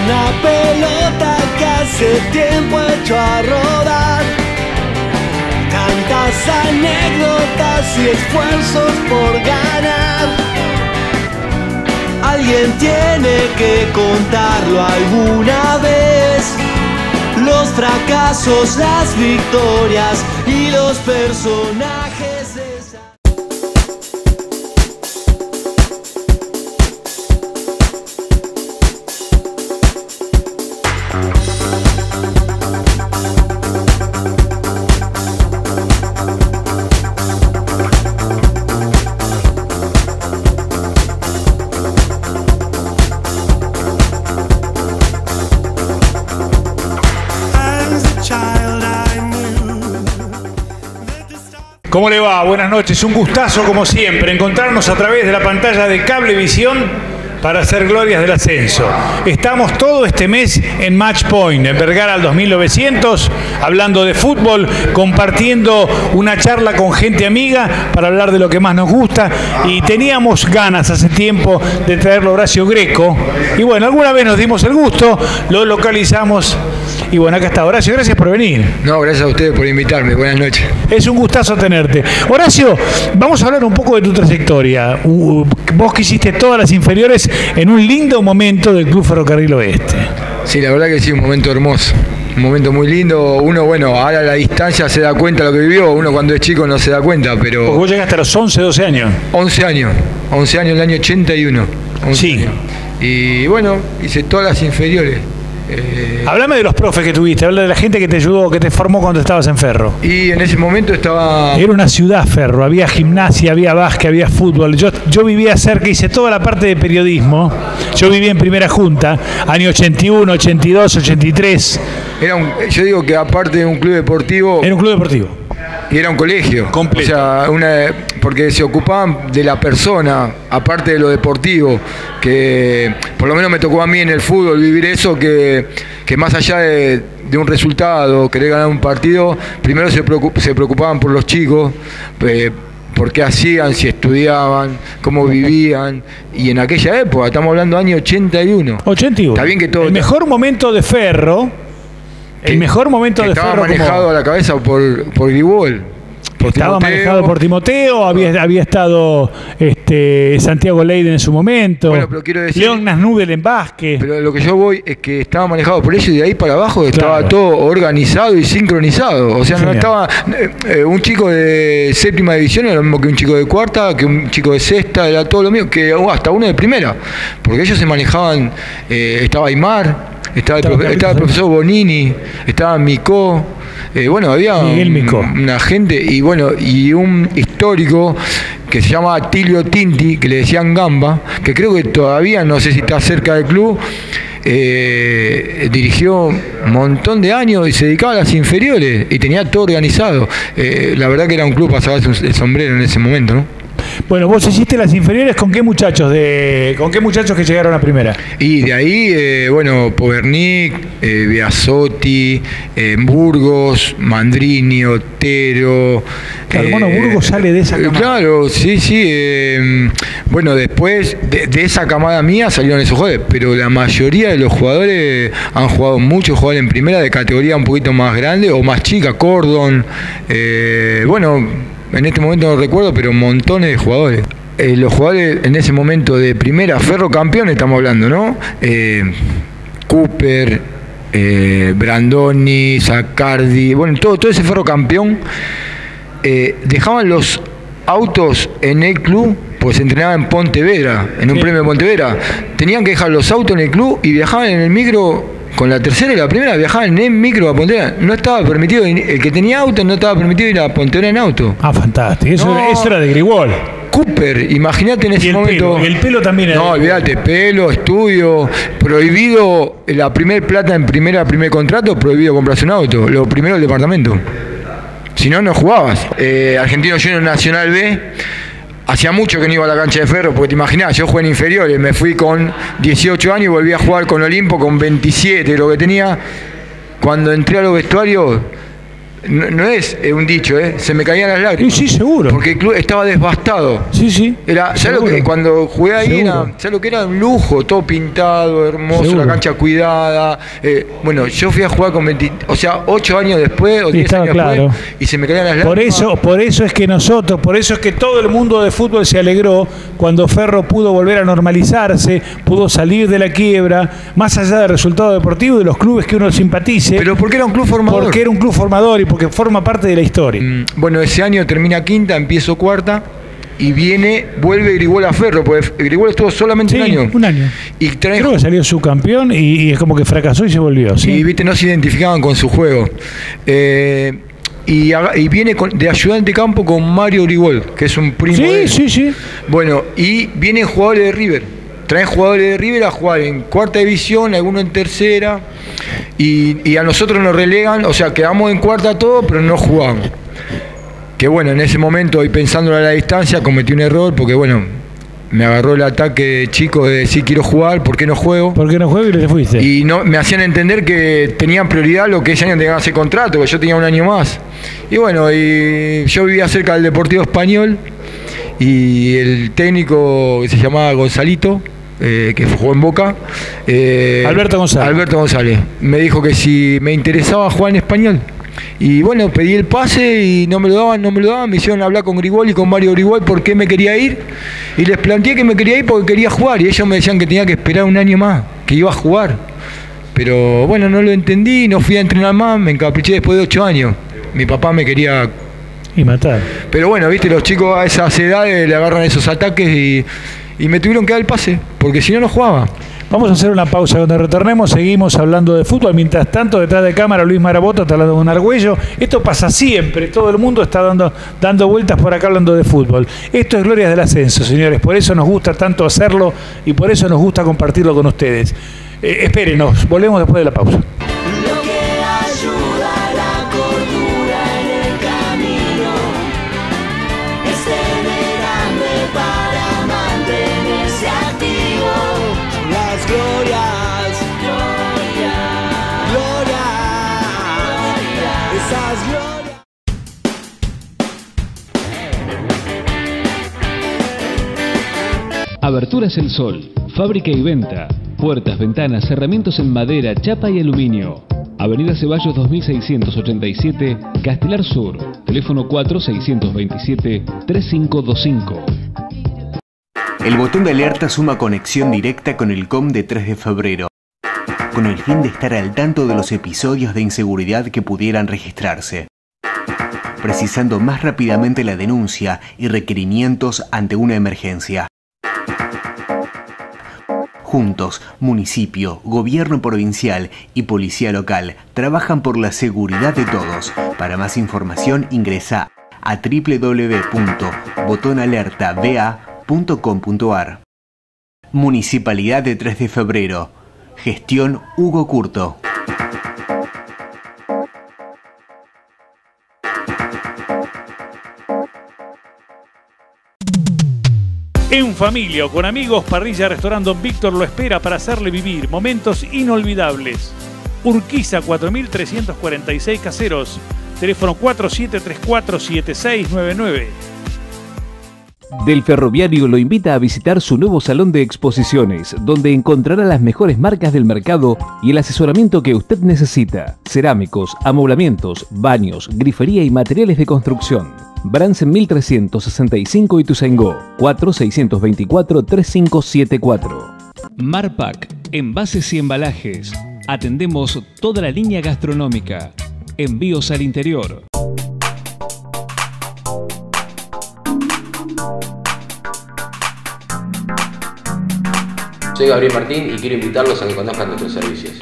una pelota que hace tiempo echó a rodar. Tantas anécdotas y esfuerzos por ganar. Alguien tiene que contarlo alguna vez. Los fracasos, las victorias y los personajes de esa... ¿Cómo le va? Buenas noches. Un gustazo, como siempre, encontrarnos a través de la pantalla de Cablevisión para hacer glorias del ascenso. Estamos todo este mes en Match Point, en Vergara al 2900, hablando de fútbol, compartiendo una charla con gente amiga para hablar de lo que más nos gusta. Y teníamos ganas hace tiempo de traerlo a Horacio Greco. Y bueno, alguna vez nos dimos el gusto, lo localizamos. Y bueno, acá está. Horacio, gracias por venir. No, gracias a ustedes por invitarme. Buenas noches. Es un gustazo tenerte. Horacio, vamos a hablar un poco de tu trayectoria. Vos que hiciste todas las inferiores en un lindo momento del Club Ferrocarril Oeste. Sí, la verdad que sí, un momento hermoso. Un momento muy lindo. Uno, bueno, ahora a la distancia se da cuenta de lo que vivió. Uno cuando es chico no se da cuenta, pero... Porque vos llegaste a los 11, 12 años. 11 años. 11 años, el año 81. Sí. Años. Y bueno, hice todas las inferiores. Háblame de los profes que tuviste, habla de la gente que te ayudó, que te formó cuando estabas en Ferro. Y en ese momento estaba... Era una ciudad, Ferro, había gimnasia, había básquet, había fútbol. Yo vivía cerca, hice toda la parte de periodismo. Yo vivía en Primera Junta, año 81, 82, 83. Yo digo que aparte de un club deportivo... Era un club deportivo. Y era un colegio. Completo. O sea, porque se ocupaban de la persona, aparte de lo deportivo, que por lo menos me tocó a mí en el fútbol vivir eso, que más allá de un resultado, querer ganar un partido, primero se preocupaban por los chicos, por qué hacían, si estudiaban, cómo vivían. Y en aquella época, estamos hablando año 81. 81. Está bien que todo... El mejor momento de Ferro... El mejor momento de Ferro estaba manejado a la cabeza por Gribol. Estaba manejado por Timoteo, había estado Santiago Leiden en su momento, bueno, pero quiero decir, León Nasnubel en básquet. Pero lo que yo voy es que estaba manejado por ellos y de ahí para abajo estaba todo organizado y sincronizado. O sea, no estaba un chico de séptima división era lo mismo que un chico de cuarta, que un chico de sexta, era todo lo mismo, que hasta uno de primera. Porque ellos se manejaban, estaba Aymar, estaba el profesor Bonini, estaba Micó. Bueno, había una gente y bueno, y un histórico que se llama Atilio Tinti, que le decían Gamba, que creo que todavía no sé si está cerca del club, dirigió un montón de años y se dedicaba a las inferiores y tenía todo organizado. La verdad que era un club para sacarse el sombrero en ese momento, ¿no? Bueno, vos hiciste las inferiores ¿con qué muchachos que llegaron a primera? Y de ahí, bueno, Povernic, Biasotti, Burgos, Mandrini, Otero. Claro, bueno, Burgos sale de esa camada. Claro, sí. Bueno, después de esa camada mía salieron esos jugadores, pero la mayoría de los jugadores han jugado, muchos jugadores en primera de categoría un poquito más grande o más chica, Cordon, bueno... En este momento no recuerdo, pero montones de jugadores. Los jugadores en ese momento de primera, Ferro campeón estamos hablando, ¿no? Cooper, Brandoni, Zaccardi, bueno, todo ese Ferro campeón. Dejaban los autos en el club, pues se entrenaba en Pontevedra, en un premio de Pontevedra. Tenían que dejar los autos en el club y viajaban en el micro. Con la tercera y la primera viajaban en micro a Pontevedra. No estaba permitido, el que tenía auto no estaba permitido ir a Pontevedra en auto. Ah, fantástico. Eso era de Grigol. Cooper, imagínate en ese momento. Y el pelo también era. No, olvídate, pelo, estudio, prohibido, la primer plata en primer contrato, prohibido comprarse un auto. Lo primero el departamento. Si no, no jugabas. Argentino Junior Nacional B. Hacía mucho que no iba a la cancha de Ferro, porque te imaginás, yo jugué en inferiores, me fui con 18 años y volví a jugar con Olimpo con 27, lo que tenía. Cuando entré a los vestuarios, no es un dicho, se me caían las lágrimas. Sí, seguro. Porque el club estaba devastado. Sí. ¿Sabes lo que cuando jugué ahí ¿sabes lo que era? Un lujo, todo pintado, hermoso, Seguro. la cancha cuidada. Bueno, yo fui a jugar con 8 años después o 10 años claro. después y se me caían las lágrimas. Por eso es que todo el mundo de fútbol se alegró cuando Ferro pudo volver a normalizarse, pudo salir de la quiebra, más allá del resultado deportivo de los clubes que uno simpatice. Pero porque era un club formador. Porque era un club formador y porque forma parte de la historia. Bueno, ese año termina quinta, empiezo cuarta y vuelve Grigol a Ferro, porque Grigol estuvo solamente un año. Y creo que salió subcampeón y es como que fracasó y se volvió. ¿Sí? Y viste, no se identificaban con su juego. Y viene de ayudante de campo con Mario Grigol, que es un primo de él. Sí. Bueno, y vienen jugadores de River. Traen jugadores de River a jugar en cuarta división, algunos en tercera, y a nosotros nos relegan, o sea, quedamos en cuarta todo, pero no jugamos. Que bueno, en ese momento, y pensándolo a la distancia, cometí un error, porque bueno, me agarró el ataque de chico de decir quiero jugar, ¿por qué no juego? ¿Por qué no juego y te fuiste? Y no, me hacían entender que tenían prioridad lo que ese año tenían que hacer contrato, porque yo tenía un año más. Y bueno, y yo vivía cerca del Deportivo Español, y el técnico que se llamaba Gonzalito, que jugó en Boca, Alberto González, me dijo que si me interesaba jugar en Español. Y bueno, pedí el pase y no me lo daban, me hicieron hablar con Grigol y con Mario Grigol por qué me quería ir, y les planteé que me quería ir porque quería jugar, y ellos me decían que tenía que esperar un año más, que iba a jugar. Pero bueno, no lo entendí, no fui a entrenar más, me encapriché después de 8 años. Mi papá me quería matar. Pero bueno, viste, los chicos a esas edades le agarran esos ataques y me tuvieron que dar el pase, porque si no, no jugaba. Vamos a hacer una pausa. Cuando retornemos seguimos hablando de fútbol. Mientras tanto, detrás de cámara, Luis Marabota está hablando con Argüello. Esto pasa siempre. Todo el mundo está dando vueltas por acá hablando de fútbol. Esto es Glorias del Ascenso, señores. Por eso nos gusta tanto hacerlo y por eso nos gusta compartirlo con ustedes. Espérenos. Volvemos después de la pausa. Aberturas El Sol, fábrica y venta, puertas, ventanas, cerramientos en madera, chapa y aluminio. Avenida Ceballos 2687, Castelar Sur, teléfono 4627-3525. El botón de alerta suma conexión directa con el COM de 3 de febrero, con el fin de estar al tanto de los episodios de inseguridad que pudieran registrarse, precisando más rápidamente la denuncia y requerimientos ante una emergencia. Juntos, municipio, gobierno provincial y policía local trabajan por la seguridad de todos. Para más información ingresa a www.botonalertaba.com.ar. Municipalidad de 3 de febrero. Gestión Hugo Curto. En familia o con amigos, Parrilla Restaurant Don Víctor lo espera para hacerle vivir momentos inolvidables. Urquiza 4346 Caseros, teléfono 4734-7699. Del Ferroviario lo invita a visitar su nuevo salón de exposiciones, donde encontrará las mejores marcas del mercado y el asesoramiento que usted necesita. Cerámicos, amoblamientos, baños, grifería y materiales de construcción. Bransen 1365 Ituzaingó, 4624-3574. Marpac, envases y embalajes. Atendemos toda la línea gastronómica. Envíos al interior. Soy Gabriel Martín y quiero invitarlos a que conozcan nuestros servicios.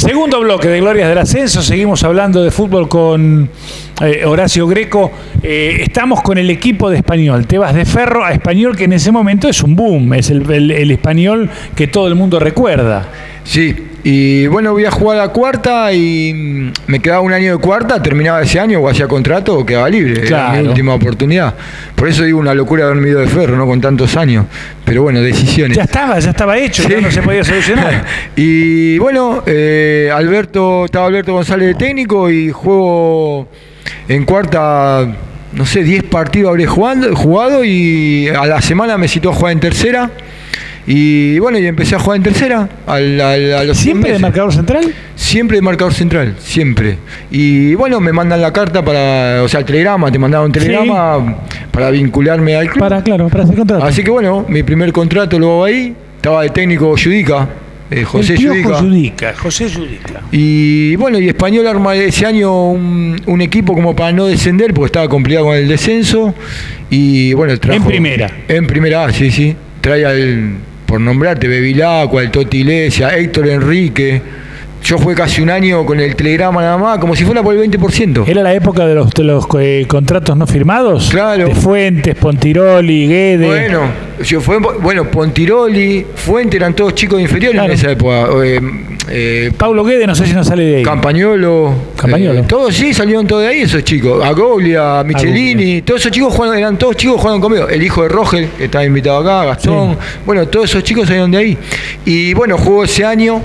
Segundo bloque de Glorias del Ascenso, seguimos hablando de fútbol con Horacio Greco. Estamos con el equipo de Español, Tebas de Ferro a Español, que en ese momento es un boom, es el Español que todo el mundo recuerda. Sí, y bueno, voy a jugar a cuarta y me quedaba un año de cuarta, terminaba ese año o hacía contrato o quedaba libre, claro. Era mi última oportunidad. Por eso digo una locura haberme ido de Ferro, ¿no? Con tantos años, pero bueno, decisiones. Ya estaba hecho, sí. Ya no se podía solucionar. Y bueno, estaba Alberto González de técnico y juego en cuarta, no sé, 10 partidos habré jugado y a la semana me citó a jugar en tercera. Y bueno, y empecé a jugar en tercera a los ¿Siempre de marcador central? Siempre de marcador central, siempre. Y bueno, me mandan la carta el telegrama, te mandaron un telegrama para vincularme al club. Para hacer contrato. Así que bueno, mi primer contrato lo hago ahí, estaba de técnico Judica, José Judica. José Judica. Y bueno, y Español arma ese año un equipo como para no descender, porque estaba complicado con el descenso. Y bueno, trajo... En primera A, sí. Trae por nombrarte, Bevilacqua, el Toti Iglesias, Héctor Enrique. Yo jugué casi un año con el telegrama nada más, como si fuera por el 20%. ¿Era la época de los contratos no firmados? Claro. De Fuentes, Pontiroli, Guede. Bueno, Pontiroli, Fuentes eran todos chicos inferiores, claro, en esa época. Paulo Guede, no sé si no sale de ahí. Campagnolo. Todos sí, salieron todos de ahí esos chicos. Agoglia, Michelini, todos esos chicos eran todos chicos jugando conmigo. El hijo de Rogel, que estaba invitado acá, Gastón. Sí. Bueno, todos esos chicos salieron de ahí. Y bueno, jugó ese año.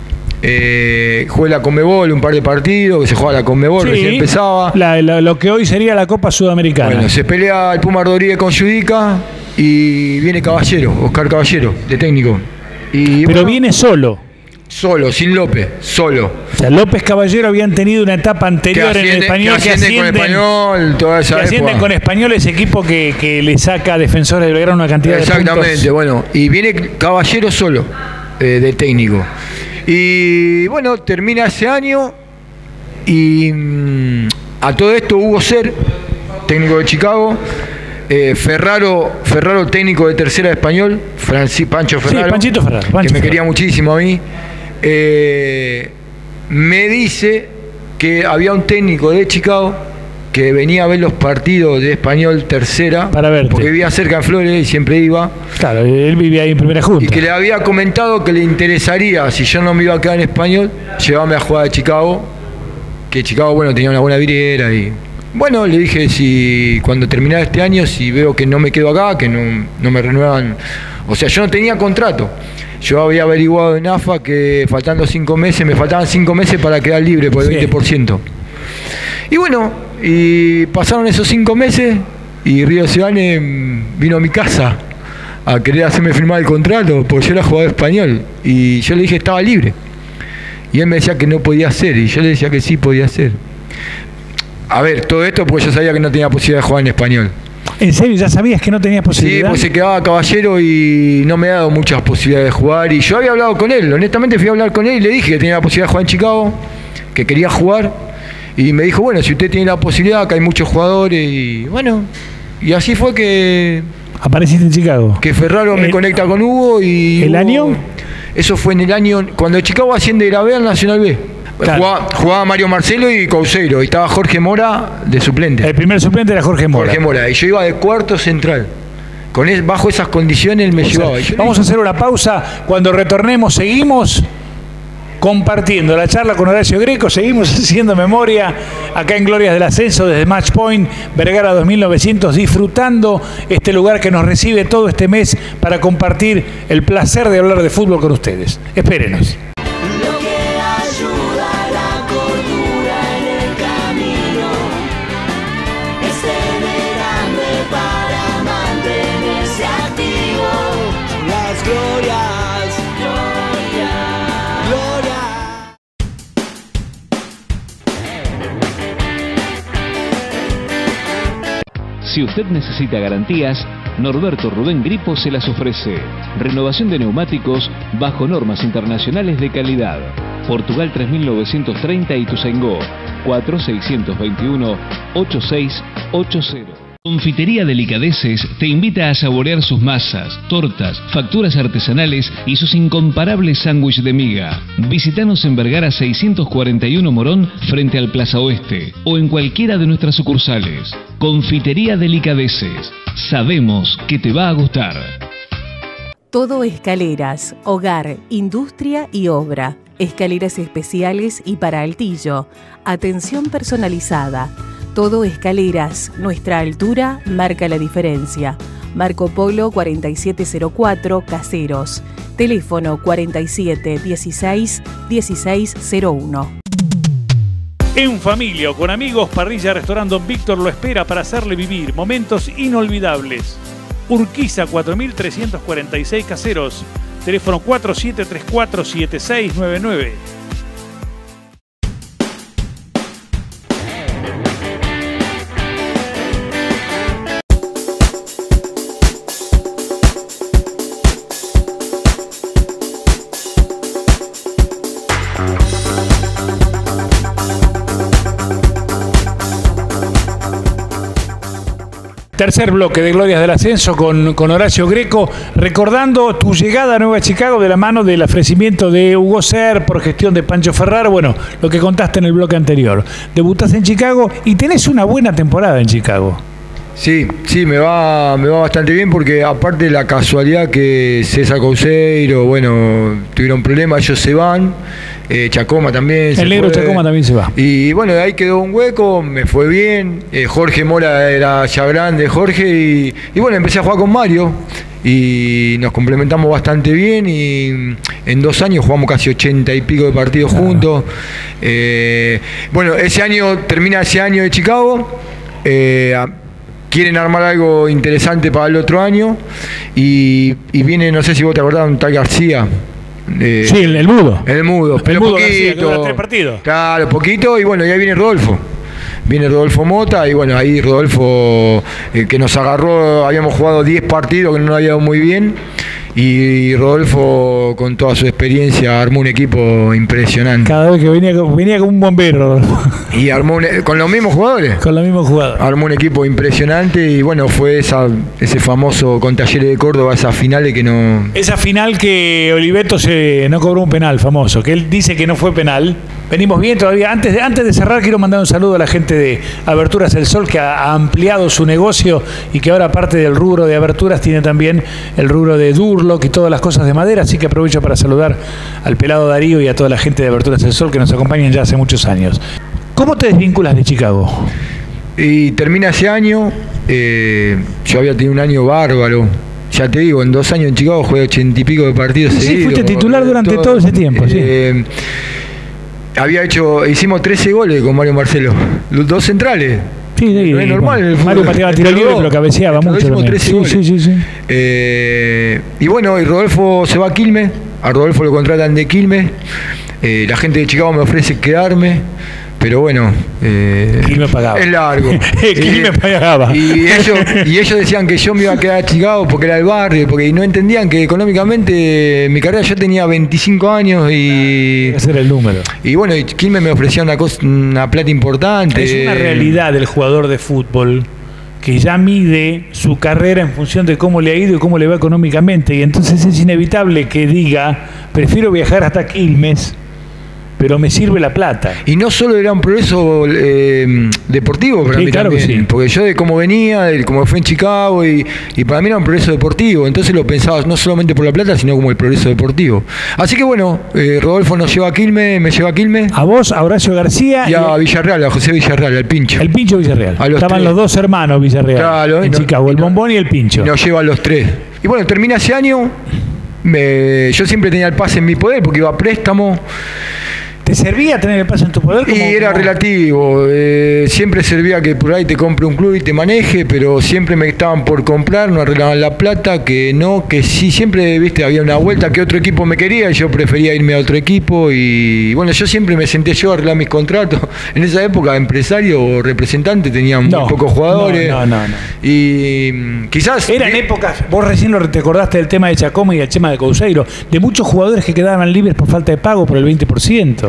Jugué la Conmebol, un par de partidos, que se jugaba la Conmebol, recién empezaba. Lo que hoy sería la Copa Sudamericana. Bueno, se pelea el Puma Rodríguez con Judica y viene Oscar Caballero, de técnico. Pero viene solo. Solo, sin López, solo. O sea, López Caballero habían tenido una etapa anterior en el Español que ascienden con Español, toda esa época. Ascienden con Español, ese equipo que le saca a Defensores de Belgrano una cantidad de puntos. Exactamente, bueno, y viene Caballero solo, de técnico. Y bueno, termina ese año y a todo esto Hugo Ser, técnico de Chicago, Ferraro, técnico de tercera de Español, Pancho Ferraro, sí, Panchito Ferraro, que me quería muchísimo a mí, me dice que había un técnico de Chicago que venía a ver los partidos de Español tercera, para verte, porque vivía cerca en Flores y siempre iba. Claro, él vivía ahí en primera junta. Y que le había comentado que le interesaría, si yo no me iba a quedar en Español, llevarme a jugar a Chicago, que Chicago, bueno, tenía una buena vidriera. Y bueno, le dije, si cuando terminara este año, si veo que no me quedo acá, que no me renuevan, o sea, yo no tenía contrato. Yo había averiguado en AFA que faltando 5 meses, me faltaban 5 meses para quedar libre por el 20%. Y bueno, y pasaron esos 5 meses y Río Ciudadane vino a mi casa a querer hacerme firmar el contrato porque yo era jugador español y yo le dije que estaba libre y él me decía que no podía hacer y yo le decía que sí podía hacer. A ver, todo esto porque yo sabía que no tenía posibilidad de jugar en español. ¿En serio? ¿Ya sabías que no tenías posibilidad? Sí, pues se quedaba Caballero y no me ha dado muchas posibilidades de jugar y yo había hablado con él, honestamente fui a hablar con él y le dije que tenía la posibilidad de jugar en Chicago, que quería jugar. Y me dijo, bueno, si usted tiene la posibilidad, que hay muchos jugadores, y bueno, y así fue que... ¿Apareciste en Chicago? Que Ferraro me conecta con Hugo y... ¿El Hugo, año? Eso fue en el año, cuando Chicago asciende de la B al Nacional B. Claro. Jugaba Mario Marcelo y Couseiro, y estaba Jorge Mora de suplente. El primer suplente era Jorge Mora. Y yo iba de cuarto central. Bajo esas condiciones él me llevaba. Vamos a hacer una pausa, cuando retornemos seguimos compartiendo la charla con Horacio Greco, seguimos haciendo memoria acá en Glorias del Ascenso desde Match Point, Vergara 2900, disfrutando este lugar que nos recibe todo este mes para compartir el placer de hablar de fútbol con ustedes. Espérenos. Si usted necesita garantías, Norberto Rubén Gripo se las ofrece. Renovación de neumáticos bajo normas internacionales de calidad. Portugal 3930 Ituzaingó, 4621-8680. Confitería Delicadeces te invita a saborear sus masas, tortas, facturas artesanales y sus incomparables sándwiches de miga. Visítanos en Vergara 641 Morón frente al Plaza Oeste o en cualquiera de nuestras sucursales. Confitería Delicadeces. Sabemos que te va a gustar. Todo escaleras, hogar, industria y obra. Escaleras especiales y para altillo. Atención personalizada. Todo escaleras, nuestra altura marca la diferencia. Marco Polo 4704, Caseros. Teléfono 4716-1601. En familia o con amigos, Parrilla Restaurante Don Víctor lo espera para hacerle vivir momentos inolvidables. Urquiza 4346, Caseros. Teléfono 4734-7699. Tercer bloque de Glorias del Ascenso con Horacio Greco, recordando tu llegada a Nueva Chicago de la mano del ofrecimiento de Hugo Ser por gestión de Pancho Ferraro. Bueno, lo que contaste en el bloque anterior. Debutás en Chicago y tenés una buena temporada en Chicago. Sí, me va bastante bien porque aparte de la casualidad que César Couseiro, bueno, tuvieron problemas, ellos se van. Chacoma también. El negro Chacoma también se va. Y bueno, de ahí quedó un hueco, me fue bien. Jorge Mora era ya grande, Jorge, y bueno, empecé a jugar con Mario y nos complementamos bastante bien y en 2 años jugamos casi 80 y pico de partidos juntos. Bueno, termina ese año de Chicago. Quieren armar algo interesante para el otro año y viene, no sé si vos te acordás, un tal García. Sí, el mudo. El mudo, pero mudo poquito. García, que dura 3 partidos. Claro, poquito, y bueno, ya viene Rodolfo. Viene Rodolfo Mota, y bueno, ahí Rodolfo, que nos agarró, habíamos jugado 10 partidos que no nos había ido muy bien, y Rodolfo, con toda su experiencia, armó un equipo impresionante. Cada vez que venía como un bombero. Y armó con los mismos jugadores. Con los mismos jugadores. Armó un equipo impresionante y bueno, fue ese famoso con Talleres de Córdoba, esas finales que no... Esa final que Oliveto no cobró un penal famoso, que él dice que no fue penal. Venimos bien todavía. Antes de cerrar, quiero mandar un saludo a la gente de Aberturas El Sol, que ha ampliado su negocio y que ahora, aparte del rubro de aberturas, tiene también el rubro de Durlock y todas las cosas de madera. Así que aprovecho para saludar al pelado Darío y a toda la gente de Aberturas El Sol que nos acompañan ya hace muchos años. ¿Cómo te desvinculas de Chicago? Y termina ese año, yo había tenido un año bárbaro. Ya te digo, en 2 años en Chicago jugué 80 y pico de partidos seguidos. Sí, fuiste titular durante todo ese tiempo, sí. Hicimos 13 goles con Mario Marcelo, los 2 centrales. Sí, no es normal. Mario pateaba tiro libre, pero cabeceaba mucho. Sí. Y bueno, y Rodolfo se va a Quilmes, a Rodolfo lo contratan de Quilmes, la gente de Chicago me ofrece quedarme, pero bueno, Quilmes pagaba. Es largo. Quilmes pagaba. Y ellos decían que yo me iba a quedar a Chicago porque era el barrio, porque no entendían que económicamente mi carrera, yo tenía 25 años y... Ese era el número. Y bueno, Quilmes me ofrecía una plata importante. Es una realidad del jugador de fútbol que ya mide su carrera en función de cómo le ha ido y cómo le va económicamente, y entonces es inevitable que diga, prefiero viajar hasta Quilmes, pero me sirve la plata. Y no solo era un progreso deportivo para mí claro también, que sí. Porque yo de cómo venía, de cómo fue en Chicago, y para mí era un progreso deportivo, entonces lo pensaba no solamente por la plata, sino como el progreso deportivo. Así que bueno, Rodolfo nos lleva a Quilmes, me lleva a Quilmes. A vos, a Horacio García. Y a Villarreal, a José Villarreal, al Pincho. El Pincho Villarreal. Estaban 3. Los 2 hermanos Villarreal, claro, en Chicago, el Bombón y el Pincho. Y nos lleva a los 3. Y bueno, termina ese año, yo siempre tenía el pase en mi poder porque iba a préstamo. ¿Te servía tener el pase en tu poder? Y era relativo, siempre servía que por ahí te compre un club y te maneje, pero siempre me estaban por comprar, no arreglaban la plata, que no, que sí, siempre, viste, había una vuelta que otro equipo me quería y yo prefería irme a otro equipo, y bueno, yo siempre me senté yo a arreglar mis contratos. En esa época, empresario o representante tenían muy pocos jugadores. No. Y quizás... Eran épocas, vos recién te acordaste del tema de Chacoma y el tema de Couseiro, de muchos jugadores que quedaban libres por falta de pago por el 20%.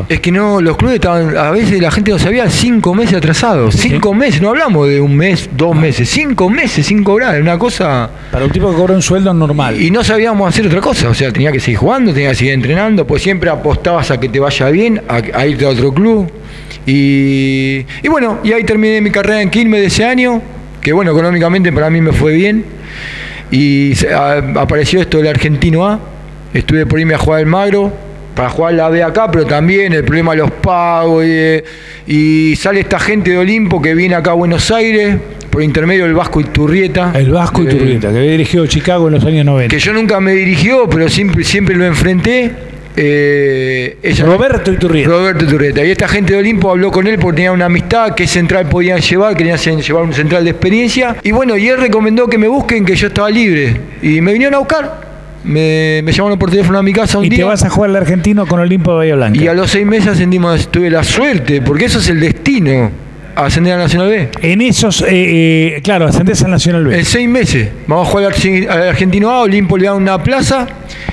Es que no, los clubes estaban, a veces la gente no sabía, 5 meses atrasados. 5 meses, no hablamos de un mes, 2 meses, 5 meses sin cobrar, una cosa. Para un tipo que cobra un sueldo normal. Y no sabíamos hacer otra cosa, o sea, tenía que seguir jugando, tenía que seguir entrenando, pues siempre apostabas a que te vaya bien, a irte a otro club. Y bueno, y ahí terminé mi carrera en Quilmes de ese año, que bueno, económicamente para mí me fue bien. Y apareció esto del Argentino A, estuve por irme a jugar al Magro, para jugar la B acá, pero también el problema de los pagos y sale esta gente de Olimpo que viene acá a Buenos Aires por intermedio del Vasco Iturrieta. El Vasco Iturrieta, que había dirigido Chicago en los años 90. Que yo nunca me dirigió, pero siempre lo enfrenté. Roberto Iturrieta. Y esta gente de Olimpo habló con él porque tenía una amistad, qué central podían llevar, querían llevar un central de experiencia. Y bueno, y él recomendó que me busquen, que yo estaba libre. Y me vinieron a buscar. Me llamaron por teléfono a mi casa un día. Y te vas a jugar al Argentino con Olimpo de Bahía Blanca. Y a los 6 meses tuve la suerte, porque eso es el destino, ascender a Nacional B. En esos, claro, ascendés al Nacional B. En 6 meses. Vamos a jugar al Argentino A, Olimpo le da una plaza.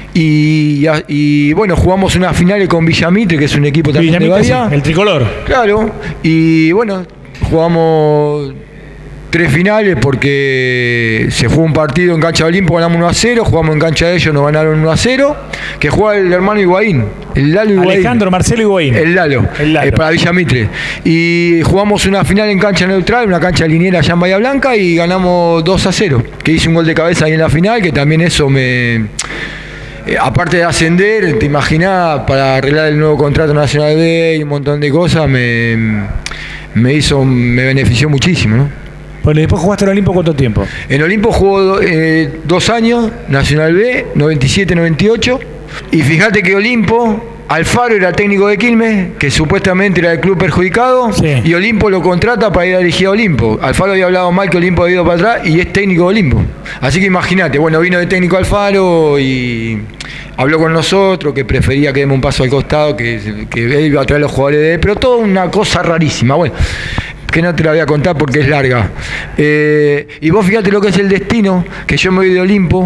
Y bueno, jugamos unas finales con Villamitre, que es un equipo también de Bahía. Sí, el tricolor. Claro. Y bueno, jugamos 3 finales porque se jugó un partido en cancha de Olimpo, ganamos 1-0, jugamos en cancha de ellos, nos ganaron 1-0, que juega el hermano Higuaín, el Lalo Higuaín. Alejandro Marcelo Higuaín. El Lalo. Para Villamitre. Y jugamos una final en cancha neutral, una cancha liniera allá en Bahía Blanca, y ganamos 2-0, que hice un gol de cabeza ahí en la final, que también eso aparte de ascender, te imaginás, para arreglar el nuevo contrato Nacional B y un montón de cosas, me benefició muchísimo, ¿no? Bueno, después jugaste en Olimpo, ¿cuánto tiempo? En Olimpo jugó 2 años, Nacional B, 97-98. Y fíjate que Olimpo, Alfaro era técnico de Quilmes, que supuestamente era el club perjudicado, sí. Y Olimpo lo contrata para ir a dirigir a Olimpo. Alfaro había hablado mal que Olimpo había ido para atrás y es técnico de Olimpo. Así que imagínate, bueno, vino de técnico Alfaro y habló con nosotros, que prefería que demos un paso al costado, que él iba a traer los jugadores de él, pero toda una cosa rarísima. Bueno, que no te la voy a contar porque es larga. Y vos fíjate lo que es el destino, que yo me voy de Olimpo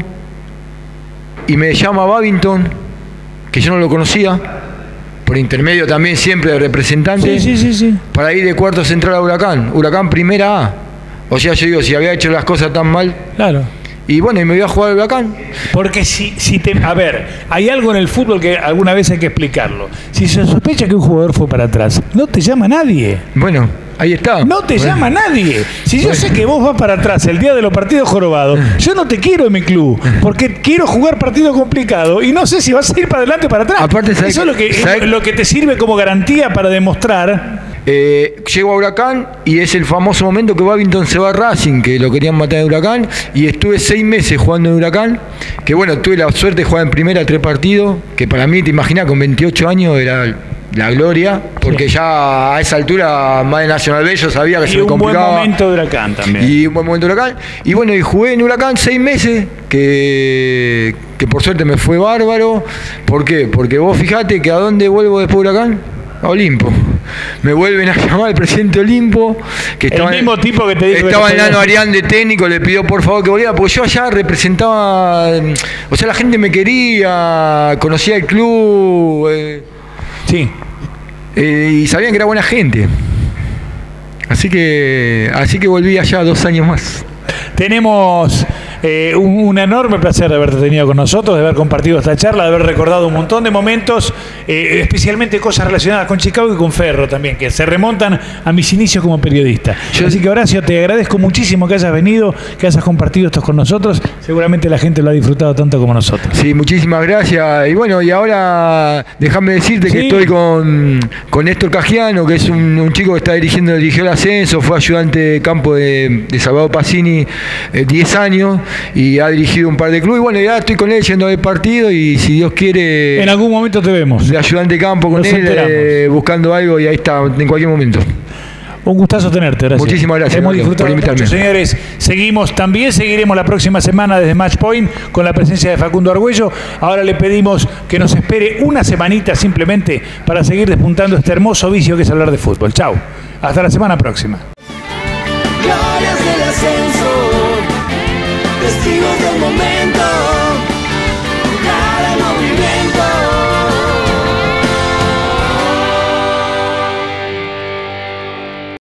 y me llama Babington, que yo no lo conocía, por intermedio también siempre de representante, sí. Para ir de cuarto central a Huracán primera A. O sea, yo digo, si había hecho las cosas tan mal. Claro. Y bueno, y me voy a jugar al Huracán. Porque a ver, hay algo en el fútbol que alguna vez hay que explicarlo. Si se sospecha que un jugador fue para atrás, no te llama nadie. Bueno, ahí está. No te llama nadie. Si yo sé que vos vas para atrás el día de los partidos jorobados, yo no te quiero en mi club, porque quiero jugar partidos complicados y no sé si vas a ir para adelante o para atrás. Aparte, eso es lo que te sirve como garantía para demostrar. Llego a Huracán y es el famoso momento que Babington se va a Racing, que lo querían matar en Huracán, y estuve 6 meses jugando en Huracán, que bueno, tuve la suerte de jugar en primera 3 partidos, que para mí, te imaginas, con 28 años era la gloria, porque sí. Ya a esa altura, más de Nacional B, yo sabía que se me complicaba. Y un buen momento de Huracán también. Y un buen momento de Huracán. Y bueno, y jugué en Huracán 6 meses, que por suerte me fue bárbaro. ¿Por qué? Porque vos fijate que a dónde vuelvo después de Huracán, a Olimpo. Me vuelven a llamar el presidente Olimpo, que estaba, el mismo tipo que te dijo estaba el Nano Arián de técnico, le pidió por favor que volviera, porque yo allá representaba, o sea, la gente me quería, conocía el club, sí. Y sabían que era buena gente. Así que volví allá 2 años más. Tenemos un enorme placer de haberte tenido con nosotros, de haber compartido esta charla, de haber recordado un montón de momentos, especialmente cosas relacionadas con Chicago y con Ferro también, que se remontan a mis inicios como periodista. Así que, Horacio, te agradezco muchísimo que hayas venido, que hayas compartido esto con nosotros. Seguramente la gente lo ha disfrutado tanto como nosotros. Sí, muchísimas gracias. Y bueno, y ahora déjame decirte que estoy con Néstor Cagiano, que es un chico que dirigió el ascenso, fue ayudante de campo de Salvador Pacini 10 años y ha dirigido un par de clubes. Bueno, ya estoy con él yendo al partido y si Dios quiere... En algún momento te vemos. De ayudante de campo con él, buscando algo, y ahí está, en cualquier momento. Un gustazo tenerte, gracias. Muchísimas gracias. Hemos disfrutado mucho, señores. Seguiremos la próxima semana desde Match Point con la presencia de Facundo Argüello. Ahora le pedimos que nos espere una semanita simplemente para seguir despuntando este hermoso vicio que es hablar de fútbol. Chau. Hasta la semana próxima. Glorias del ascenso, testigos del momento.